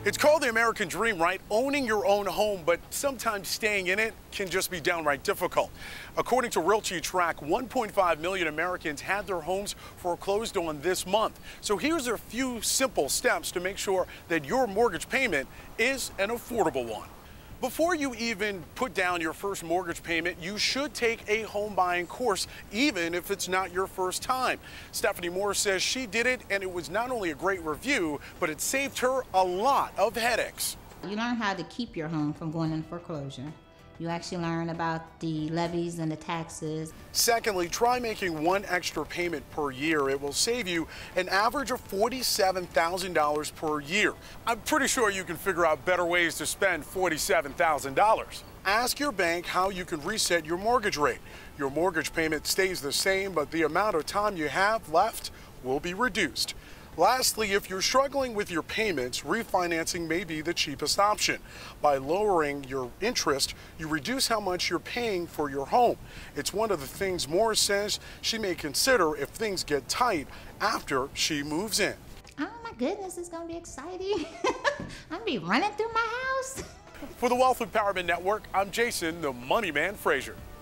It's called the American dream, right? Owning your own home, but sometimes staying in it can just be downright difficult. According to Realty Track, 1.5 million Americans had their homes foreclosed on this month. So here's a few simple steps to make sure that your mortgage payment is an affordable one. Before you even put down your first mortgage payment, you should take a home buying course, even if it's not your first time. Stephanie Moore says she did it, and it was not only a great review, but it saved her a lot of headaches. You learn how to keep your home from going into foreclosure. You actually learn about the levies and the taxes. Secondly, try making one extra payment per year. It will save you an average of $47,000 per year. I'm pretty sure you can figure out better ways to spend $47,000. Ask your bank how you can reset your mortgage rate. Your mortgage payment stays the same, but the amount of time you have left will be reduced. Lastly, if you're struggling with your payments, refinancing may be the cheapest option. By lowering your interest, you reduce how much you're paying for your home. It's one of the things Morris says she may consider if things get tight after she moves in. Oh my goodness, it's gonna be exciting. I'm gonna be running through my house. For the Wealth Empowerment Network, I'm Jason, the Money Man Frazier.